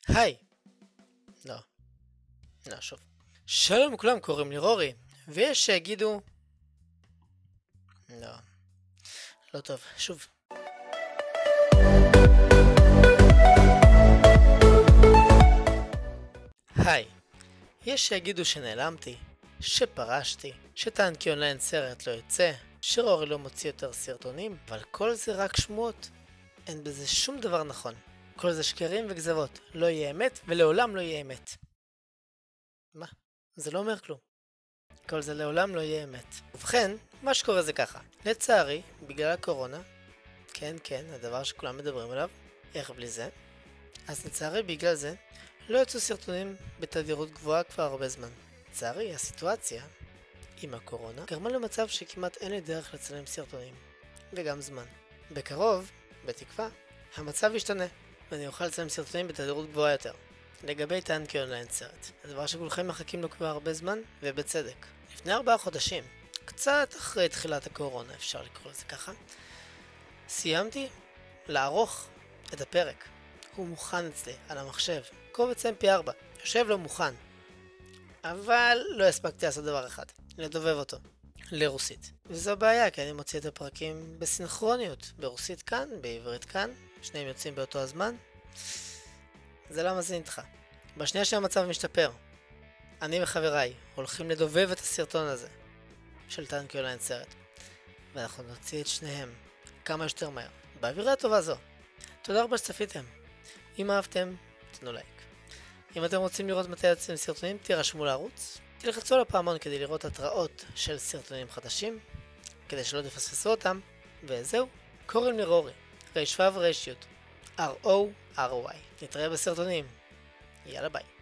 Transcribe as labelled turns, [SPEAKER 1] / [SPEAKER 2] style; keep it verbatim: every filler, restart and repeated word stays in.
[SPEAKER 1] היי! לא. לא, שוב. שלום לכולם, קוראים לי רורי, ויש שיגידו... לא. לא טוב, שוב. היי. יש שיגידו שנעלמתי, שפרשתי, שטענתי אונליין סרט לא יוצא, שרורי לא מוציא יותר סרטונים, אבל כל זה רק שמועות. אין בזה שום דבר נכון. כל זה שקרים וגזבות. לא יהיה אמת ולעולם לא יהיה אמת. מה? זה לא אומר כלום. כל זה לעולם לא יהיה אמת. ובכן, מה שקורה זה ככה. לצערי, בגלל הקורונה, כן כן, הדבר שכולם מדברים עליו, איך בלי זה? אז לצערי בגלל זה, לא יצאו סרטונים בתדירות גבוהה כבר הרבה זמן. לצערי, הסיטואציה עם הקורונה גרמה למצב שכמעט אין לי דרך לצלם סרטונים. וגם זמן. בקרוב, בתקווה, המצב ישתנה, ואני אוכל לצלם סרטונים בתדירות גבוהה יותר. לגבי טענתי אונליין סרט, הדבר שכולכם מחכים לו כבר הרבה זמן, ובצדק. לפני ארבעה חודשים, קצת אחרי תחילת הקורונה, אפשר לקרוא לזה ככה, סיימתי לערוך את הפרק. הוא מוכן אצלי, על המחשב. קובץ אם פי ארבע, יושב לא מוכן. אבל לא הספקתי לעשות דבר אחד, לדובב אותו, לרוסית. וזו בעיה, כי אני מוציא את הפרקים בסינכרוניות, ברוסית כאן, בעברית כאן, שניהם יוצאים באותו הזמן. זה למה זה נדחה. בשנייה שהמצב משתפר, אני וחבריי הולכים לדובב את הסרטון הזה של טענתי אונליין סרט, ואנחנו נוציא את שניהם כמה שיותר מהר, באווירה הטובה זו. תודה רבה שצפיתם. אם אהבתם, תנו לייק. אם אתם רוצים לראות מתי יוצאים סרטונים, תירשמו לערוץ, תלחצו על הפעמון כדי לראות התראות של סרטונים חדשים, כדי שלא תפספסו אותם, וזהו. קוראים לי רורי, רשו רשיות, אר או אר וואי. נתראה בסרטונים. יאללה ביי.